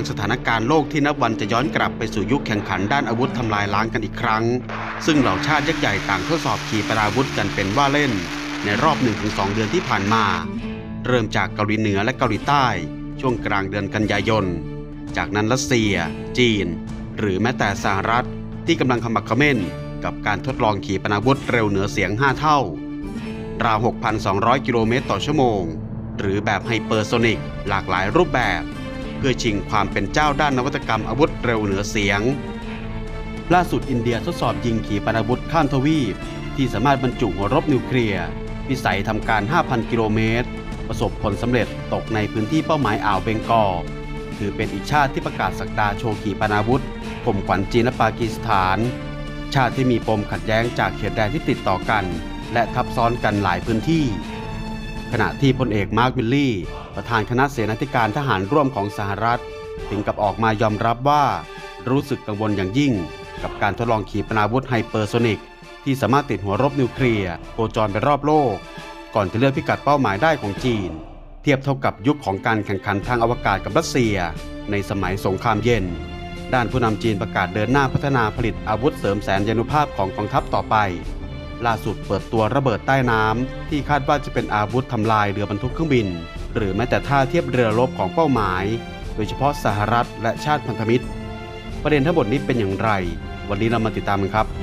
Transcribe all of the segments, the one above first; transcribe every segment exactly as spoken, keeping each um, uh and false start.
สถานการณ์โลกที่นับวันจะย้อนกลับไปสู่ยุคแข่งขันด้านอาวุธทำลายล้างกันอีกครั้งซึ่งเหล่าชาติยักษ์ใหญ่ต่างทดสอบขีปนาวุธกันเป็นว่าเล่นในรอบ หนึ่งถึงสอง เดือนที่ผ่านมาเริ่มจากเกาหลีเหนือและเกาหลีใต้ช่วงกลางเดือนกันยายนจากนั้นรัสเซียจีนหรือแม้แต่สหรัฐที่กำลังขมักเขม้นกับการทดลองขีปนาวุธเร็วเหนือเสียงห้าเท่าราว หกพันสองร้อย กิโลเมตรต่อชั่วโมงหรือแบบไฮเปอร์โซนิกหลากหลายรูปแบบเพื่อชิงความเป็นเจ้าด้านนวัตกรรมอาวุธเร็วเหนือเสียงล่าสุดอินเดียทดสอบยิงขีปนาวุธข้ามทวีปที่สามารถบรรจุหัวรบนิวเคลียร์วิสัยทำการ ห้าพัน กิโลเมตรประสบผลสำเร็จตกในพื้นที่เป้าหมายอ่าวเบงกอลถือเป็นอีกชาติที่ประกาศศักดาโชว์ขีปนาวุธข่มขวัญจีนและปากีสถานชาติที่มีปมขัดแย้งจากเขตแดนที่ติดต่อกันและทับซ้อนกันหลายพื้นที่ขณะที่พลเอกมาร์ควิลลี่ประธานคณะเสนาธิการทหารร่วมของสหรัฐถึงกับออกมายอมรับว่ารู้สึกกังวลอย่างยิ่งกับการทดลองขีปนาวุธไฮเปอร์โซนิกที่สามารถติดหัวรบนิวเคลียร์โคจรไปรอบโลกก่อนจะเลือกพิกัดเป้าหมายได้ของจีนเทียบเท่ากับยุคของการแข่งขันทางอวกาศกับรัสเซียในสมัยสงครามเย็นด้านผู้นำจีนประกาศเดินหน้าพัฒนาผลิตอาวุธเสริมแสนยานุภาพของกองทัพต่อไปล่าสุดเปิดตัวระเบิดใต้น้ำที่คาดว่าจะเป็นอาวุธทำลายเรือบรรทุกเครื่องบินหรือแม้แต่ท่าเทียบเรือรบของเป้าหมายโดยเฉพาะสหรัฐและชาติพันธมิตรประเด็นทั้งหมดนี้เป็นอย่างไรวันนี้เรามาติดตามกันครับ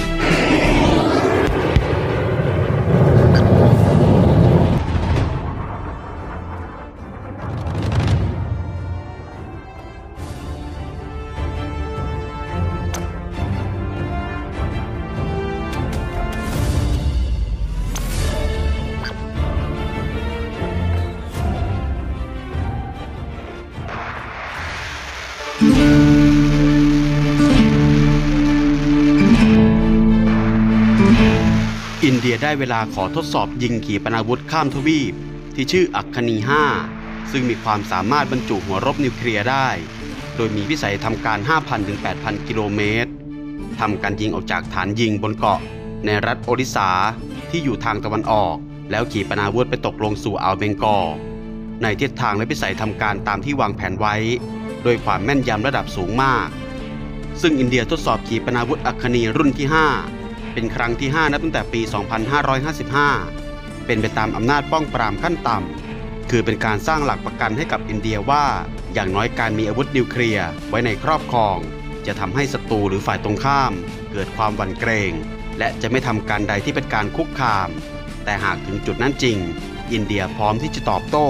อินเดียได้เวลาขอทดสอบยิงขีปนาวุธข้ามทวีปที่ชื่ออัคคณีห้าซึ่งมีความสามารถบรรจุหัวรบนิวเคลียร์ได้โดยมีวิสัยทำการ ห้าพัน ถึง แปดพัน กิโลเมตรทำการยิงออกจากฐานยิงบนเกาะในรัฐโอริสาที่อยู่ทางตะวันออกแล้วขีปนาวุธไปตกลงสู่อ่าวเบงกอลในทิศทางและวิสัยทำการตามที่วางแผนไว้โดยความแม่นยำระดับสูงมากซึ่งอินเดียทดสอบขีปนาวุธอัคคณีรุ่นที่ห้าเป็นครั้งที่ห้านับตั้งแต่ปี สองพันห้าร้อยห้าสิบห้า เป็นไปตามอำนาจป้องปรามขั้นต่ำคือเป็นการสร้างหลักประกันให้กับอินเดียว่าอย่างน้อยการมีอาวุธนิวเคลียร์ไว้ในครอบครองจะทำให้ศัตรูหรือฝ่ายตรงข้ามเกิดความหวั่นเกรงและจะไม่ทำการใดที่เป็นการคุกคามแต่หากถึงจุดนั้นจริงอินเดียพร้อมที่จะตอบโต้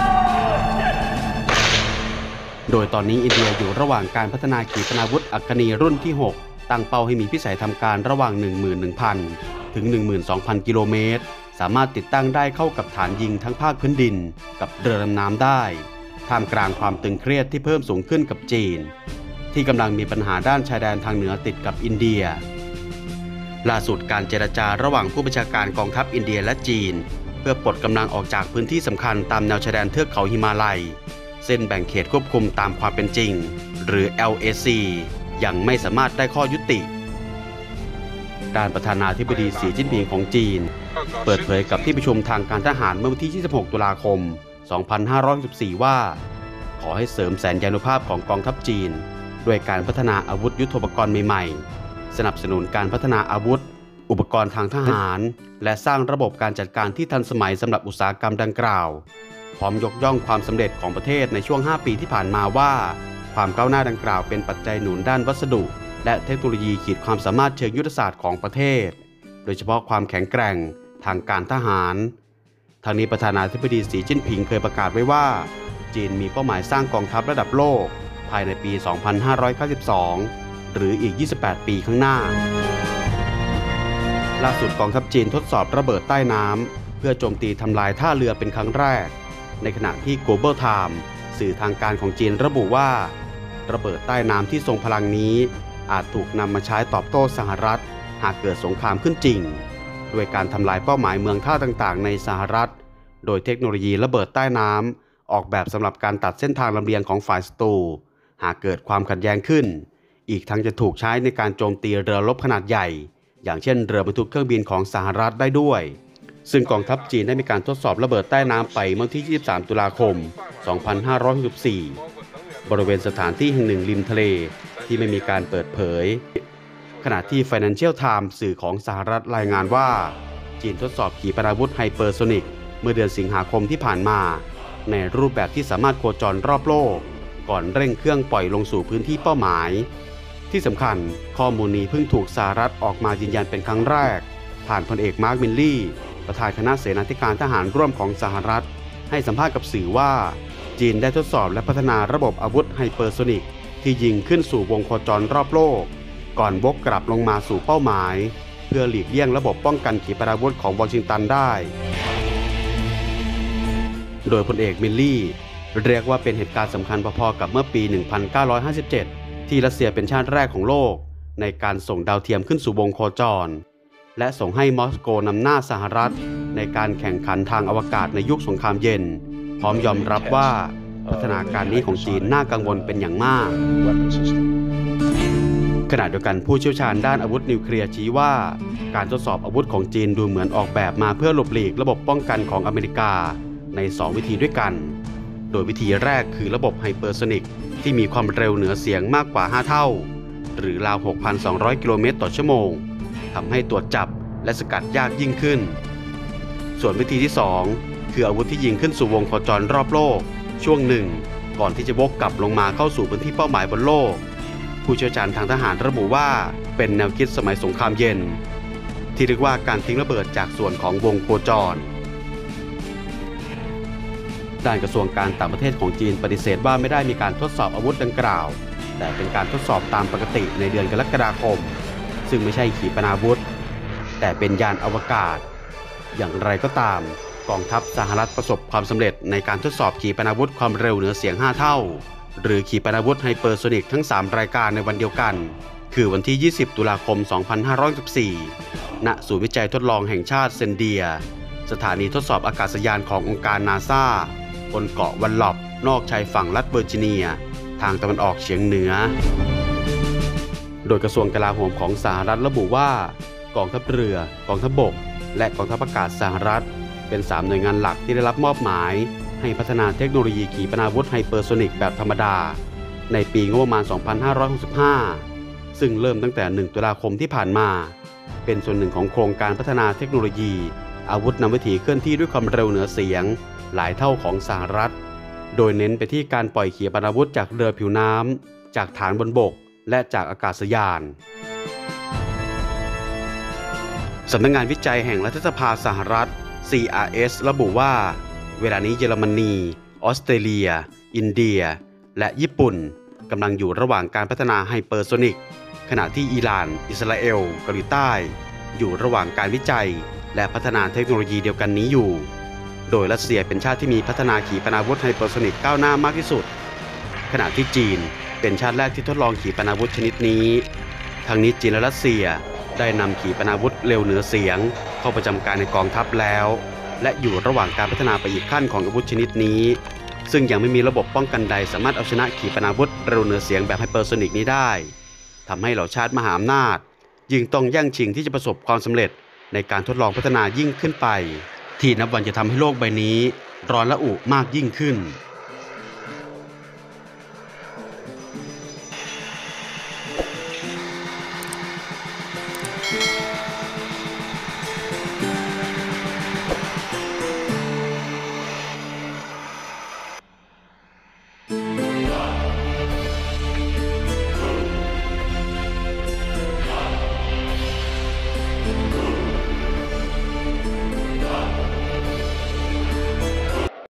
โดยตอนนี้อินเดียอยู่ระหว่างการพัฒนาขีปนาวุธอัคคณีรุ่นที่หกตั้งเป้าให้มีพิสัยทำการระหว่าง หนึ่งหมื่นหนึ่งพัน ถึง หนึ่งหมื่นสองพัน กิโลเมตรสามารถติดตั้งได้เข้ากับฐานยิงทั้งภาคพื้นดินกับเรือดำน้ำได้ท่ามกลางความตึงเครียดที่เพิ่มสูงขึ้นกับจีนที่กำลังมีปัญหาด้านชายแดนทางเหนือติดกับอินเดียล่าสุดการเจรจาระหว่างผู้บัญชาการกองทัพอินเดียและจีนเพื่อปลดกำลังออกจากพื้นที่สำคัญตามแนวชายแดนเทือกเขาหิมาลัยเส้นแบ่งเขตควบคุมตามความเป็นจริงหรือ แอล เอ ซี ยังไม่สามารถได้ข้อยุติด้านประธานาธิบดีสีจิ้นผิงของจีนเปิดเผยกับที่ประชุมทางการทหารเมื่อวันที่ ยี่สิบหก ตุลาคม สองพันห้าร้อยหกสิบสี่ ว่าขอให้เสริมแสนยานุภาพของกองทัพจีนด้วยการพัฒนาอาวุธยุทโธปกรณ์ใหม่ๆสนับสนุนการพัฒนาอาวุธอุปกรณ์ทางทหารและสร้างระบบการจัดการที่ทันสมัยสำหรับอุตสาหกรรมดังกล่าวพร้อมยกย่องความสำเร็จของประเทศในช่วงห้าปีที่ผ่านมาว่าความก้าวหน้าดังกล่าวเป็นปัจจัยหนุนด้านวัสดุและเทคโนโลยีขีดความสามารถเชิงยุทธศาสตร์ของประเทศโดยเฉพาะความแข็งแกร่งทางการทหารทางนี้ประธานาธิบดีสีจิ้นผิงเคยประกาศไว้ว่าจีนมีเป้าหมายสร้างกองทัพระดับโลกภายในปี สองพันห้าร้อยเก้าสิบสอง หรืออีก ยี่สิบแปด ปีข้างหน้าล่าสุดกองทัพจีนทดสอบระเบิดใต้น้ำเพื่อโจมตีทำลายท่าเรือเป็นครั้งแรกในขณะที่ Global Time สื่อทางการของจีนระบุว่าระเบิดใต้น้ำที่ทรงพลังนี้อาจถูกนำมาใช้ตอบโต้สหรัฐหากเกิดสงครามขึ้นจริงด้วยการทำลายเป้าหมายเมืองท่าต่างๆในสหรัฐโดยเทคโนโลยีระเบิดใต้น้ำออกแบบสำหรับการตัดเส้นทางลำเลียงของฝ่ายศัตรูหากเกิดความขัดแย้งขึ้นอีกทั้งจะถูกใช้ในการโจมตีเรือรบขนาดใหญ่อย่างเช่นเรือบรรทุกเครื่องบินของสหรัฐได้ด้วยซึ่งกองทัพจีนได้มีการทดสอบระเบิดใต้น้ำไปเมื่อที่ ยี่สิบสาม ตุลาคม สองพันห้าร้อยหกสิบสี่บริเวณสถานที่แห่งหนึ่งริมทะเลที่ไม่มีการเปิดเผยขณะที่ Financial Times สื่อของสหรัฐรายงานว่าจีนทดสอบขีปนาวุธไฮเปอร์โซนิกเมื่อเดือนสิงหาคมที่ผ่านมาในรูปแบบที่สามารถโคจรรอบโลกก่อนเร่งเครื่องปล่อยลงสู่พื้นที่เป้าหมายที่สำคัญข้อมูลนี้เพิ่งถูกสหรัฐออกมายืนยันเป็นครั้งแรกผ่านพลเอกมาร์คมิลลี่ประธานคณะเสนาธิการทหารร่วมของสหรัฐให้สัมภาษณ์กับสื่อว่าจีนได้ทดสอบและพัฒนาระบบอาวุธไฮเปอร์โซนิกที่ยิงขึ้นสู่วงโคจรรอบโลกก่อนวกกลับลงมาสู่เป้าหมายเพื่อหลีกเลี่ยงระบบป้องกันขีปนาวุธของวอชิงตันได้โดยพลเอกมิลลี่เรียกว่าเป็นเหตุการณ์สำคัญพอๆกับเมื่อปี หนึ่งพันเก้าร้อยห้าสิบเจ็ด ที่รัสเซียเป็นชาติแรกของโลกในการส่งดาวเทียมขึ้นสู่วงโคจรและส่งให้มอสโกนำหน้าสหรัฐในการแข่งขันทางอวกาศในยุคสงครามเย็นพร้อมยอมรับว่าพัฒนาการนี้ของจีนน่ากังวลเป็นอย่างมากขณะเดียวกันผู้เชี่ยวชาญด้านอาวุธนิวเคลียร์ชี้ว่าการทดสอบอาวุธของจีนดูเหมือนออกแบบมาเพื่อหลบหลีกระบบป้องกันของอเมริกาในสองวิธีด้วยกันโดยวิธีแรกคือระบบไฮเปอร์โซนิกที่มีความเร็วเหนือเสียงมากกว่าห้าเท่าหรือราว หกพันสองร้อย กิโลเมตรต่อชั่วโมงทำให้ตรวจจับและสกัดยากยิ่งขึ้นส่วนวิธีที่สองคืออาวุธที่ยิงขึ้นสู่วงโคจรรอบโลกช่วงหนึ่งก่อนที่จะวกกลับลงมาเข้าสู่พื้นที่เป้าหมายบนโลกผู้เชี่ยวชาญทางทหารระบุว่าเป็นแนวคิดสมัยสงครามเย็นที่เรียกว่าการทิ้งระเบิดจากส่วนของวงโคจรด้านกระทรวงการต่างประเทศของจีนปฏิเสธว่าไม่ได้มีการทดสอบอาวุธดังกล่าวแต่เป็นการทดสอบตามปกติในเดือนกรกฎาคมซึ่งไม่ใช่ขีปนาวุธแต่เป็นยานอวกาศอย่างไรก็ตามกองทัพสหรัฐประสบความสำเร็จในการทดสอบขีปนาวุธความเร็วเหนือเสียงห้าเท่าหรือขีปนาวุธไฮเปอร์โซนิกทั้งสามรายการในวันเดียวกันคือวันที่ยี่สิบตุลาคมสองพันห้าร้อยสิบสี่ณศูนย์วิจัยทดลองแห่งชาติเซนเดียสถานีทดสอบอากาศยานขององค์การนาซาบนเกาะวันลอบนอกชายฝั่งรัฐเวอร์จิเนียทางตะวันออกเฉียงเหนือโดยกระทรวงกลาโหมของสหรัฐระบุว่ากองทัพเรือกองทัพบกและกองทัพอากาศสหรัฐเป็นสามหน่วยงานหลักที่ได้รับมอบหมายให้พัฒนาเทคโนโลยีขีปนาวุธไฮเปอร์โซนิกแบบธรรมดาในปีงบประมาณ สองพันห้าร้อยหกสิบห้า ซึ่งเริ่มตั้งแต่ หนึ่ง ตุลาคมที่ผ่านมาเป็นส่วนหนึ่งของโครงการพัฒนาเทคโนโลยีอาวุธนำวิถีเคลื่อนที่ด้วยความเร็วเหนือเสียงหลายเท่าของสหรัฐโดยเน้นไปที่การปล่อยขีปนาวุธจากเรือผิวน้ำจากฐานบนบกและจากอากาศยานสำนักงานวิจัยแห่งรัฐสภาสหรัฐ ซี อาร์ เอส ระบุว่าเวลานี้เยอรมนีออสเตรเลียอินเดียและญี่ปุ่นกำลังอยู่ระหว่างการพัฒนาไฮเปอร์โซนิกขณะที่อิหร่านอิสราเอลเกาหลีใต้อยู่ระหว่างการวิจัยและพัฒนาเทคโนโลยีเดียวกันนี้อยู่โดยรัสเซียเป็นชาติที่มีพัฒนาขีปนาวุธไฮเปอร์โซนิกก้าวหน้ามากที่สุดขณะที่จีนเป็นชาติแรกที่ทดลองขีปนาวุธชนิดนี้ทั้งนี้จีนและรัสเซียได้นำขีปนาวุธเร็วเหนือเสียงเข้าประจำการในกองทัพแล้วและอยู่ระหว่างการพัฒนาไปอีกขั้นของอาวุธชนิดนี้ซึ่งยังไม่มีระบบป้องกันใดสามารถเอาชนะขีปนาวุธเร็วเหนือเสียงแบบไฮเปอร์โซนิกนี้ได้ทำให้เหล่าชาติมหาอำนาจยิ่งต้องแย่งชิงที่จะประสบความสำเร็จในการทดลองพัฒนายิ่งขึ้นไปที่นับวันจะทำให้โลกใบนี้ร้อนระอุมากยิ่งขึ้น